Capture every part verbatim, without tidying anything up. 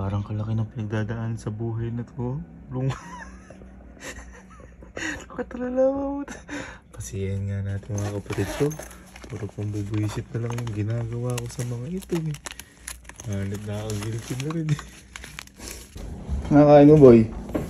Parang kalaki ng pinagdadaan sa buhay na to. Lung... Nakatalala mo. Pasiyahin nga natin mga kapatid to. Puro pang bubuisit na lang yung ginagawa ko sa mga ito eh. Hanip na ako guilty na rin eh. Nakakain mo boy?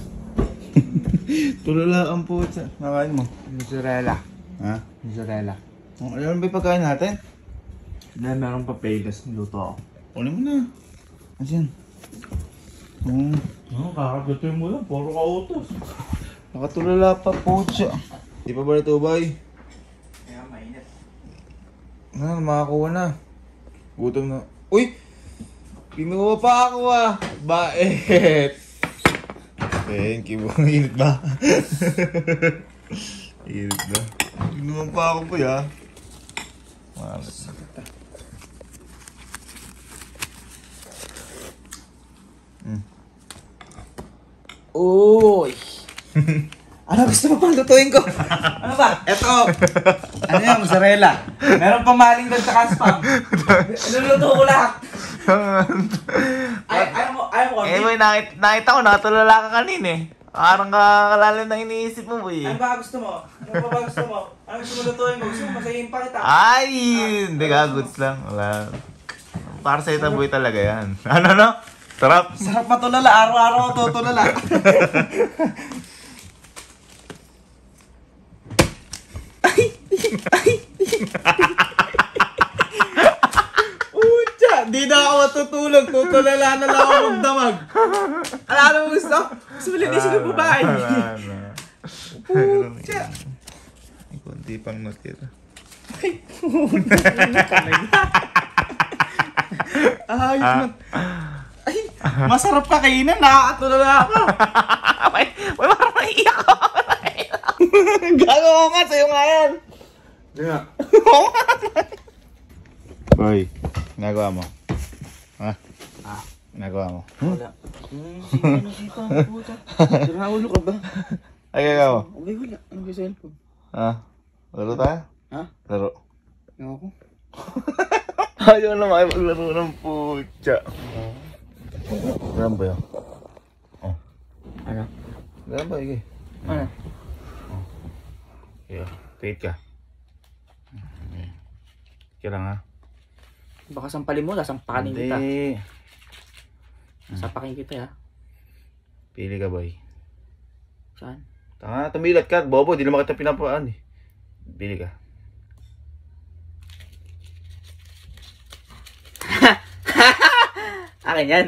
Tulala ang puta. Nakakain mo? Mozzarella. Ha? Mozzarella. Oh, alam mo ba yung pagkain natin? Na meron pa payless niluto ako. Kunin mo na. Ayan. Hmm. Oo, kakagatuin mo lang. Puro ka-utos. Nakatulala pa po siya. Di pa ba ito boy? Kaya mainit. Na, makakuha na. Gutom na. Uy! Kinuha pa ako ah! Bait! Thank you. Init ba? Init ba? Kinuha pa ako po ya. Malas. Mm. Uy! Ano gusto mo pang lutuin ko? Ano ba? Eto! Ano yan? Mozzarella. Meron pang maling doon sa kaspam. Niluluto ko lahat. Ay, ayaw mo, ayaw mo. Eh, boy, nakita, nakita ko, nakatulala ka kanina eh. Parang kakalalim na iniisip mo, boy. Ano ba gusto mo? Ano ba ba gusto mo? Ano gusto mo lutuin ko? Gusto mo masayin pa kita? Ay! Hindi ka, goods lang. Wala. Para sa ito, boy, talaga yan. Ano, no? Sarap. Sarap matulala. Araw-araw ako tutulala. Ucha! Di na ako matutulog. Tutulala na lang ako magdamag. Alam mo gusto? Gusto mo linisin yung babae. Pucha! May konti pang natira. Ay, puta. Ayos man. Ay, masarap pa kainan. Nakakatulala ako. May, may parang naiiyak ko. Gago ko nga sa'yo nga yan. Di nga. Boy, nagawa mo. Ha? Ah. Nagawa mo. Wala. Hmm, ano sipa? Puta. Sira ulo ka ba? Ay, gagawa mo. Okay, wala. Ano ba yung cellphone? Ha? Laro tayo? Ha? Laro. Yung ako? Ayaw na makipaglaro ng putya. Ganun ba yun? Oh. Ano? Ganun ba, Ige? Ano? Yeah, wait ka. Kaya lang ha. Baka sampalin mo, sampakin kita. Hindi. Sampakin kita, ha? Pili ka, boy. Saan? Tanga, tumilat ka. Bobo, di naman kita pinapaan eh. Pili ka. Akin yan.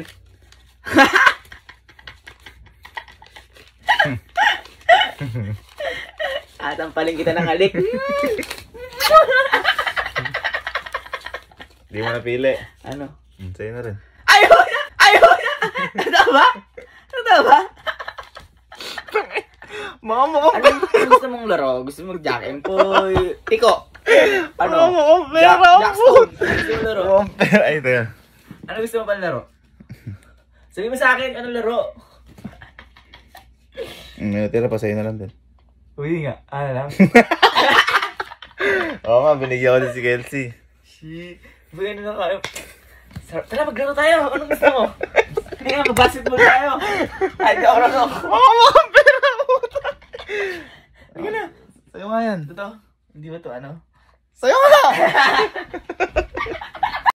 Ah, sampalin kita ng halik. Di mo napili. Ano? Hmm, sa'yo na rin. Ayaw na! Ayaw na! Ito ba? Ito ba? Mga mukhang Ano yung gusto mong laro? Gusto mong Jack and Poy? Tiko! Ano? Mga mukhang Jack, pera Jack po. Stone. Ano gusto mong laro? Mukhang pera. Ay, ito yan. Ano gusto mo pang laro? Sabi mo sa akin, anong laro? Hmm, may natira pa sa'yo na lang din. Uy nga, ano lang? Oo nga, binigyan ko din si Kelsey. Shit. Bigyan na kayo. Tara, maglaro tayo. Anong gusto mo? Hindi nga, mag-basketball tayo. Ay, di ako lang ako. Mga mukhang pera puta. Sige na. Sa'yo nga yan. Ito? Hindi ba ito ano? Sa'yo nga!